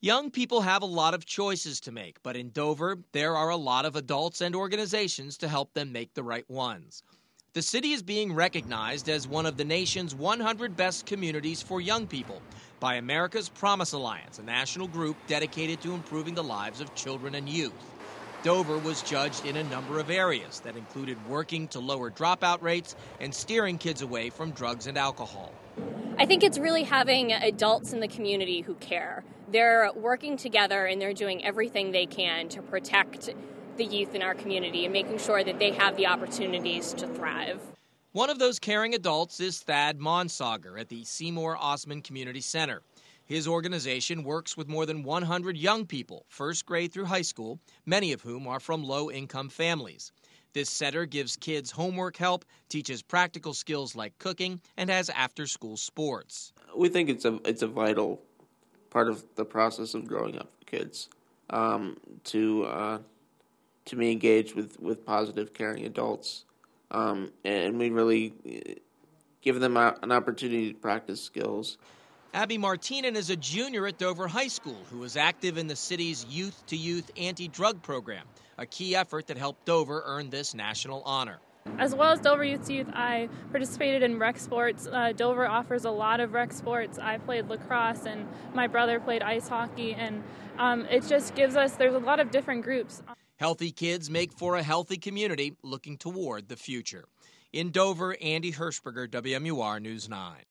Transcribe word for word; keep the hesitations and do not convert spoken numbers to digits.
Young people have a lot of choices to make, but in Dover, there are a lot of adults and organizations to help them make the right ones. The city is being recognized as one of the nation's one hundred best communities for young people by America's Promise Alliance, a national group dedicated to improving the lives of children and youth. Dover was judged in a number of areas that included working to lower dropout rates and steering kids away from drugs and alcohol. I think it's really having adults in the community who care. They're working together and they're doing everything they can to protect the youth in our community and making sure that they have the opportunities to thrive. One of those caring adults is Thad Monsauger at the Seymour Osman Community Center. His organization works with more than one hundred young people, first grade through high school, many of whom are from low-income families. This center gives kids homework help, teaches practical skills like cooking, and has after-school sports. We think it's a it's a vital part of the process of growing up for kids um, to uh, to be engaged with, with positive, caring adults, um, and we really give them a, an opportunity to practice skills. Abby Martinen is a junior at Dover High School who is active in the city's youth-to-youth anti-drug program, a key effort that helped Dover earn this national honor. As well as Dover Youth to Youth, I participated in rec sports. Uh, Dover offers a lot of rec sports. I played lacrosse and my brother played ice hockey, and um, it just gives us, there's a lot of different groups. Healthy kids make for a healthy community looking toward the future. In Dover, Andy Hirschberger, W M U R News nine.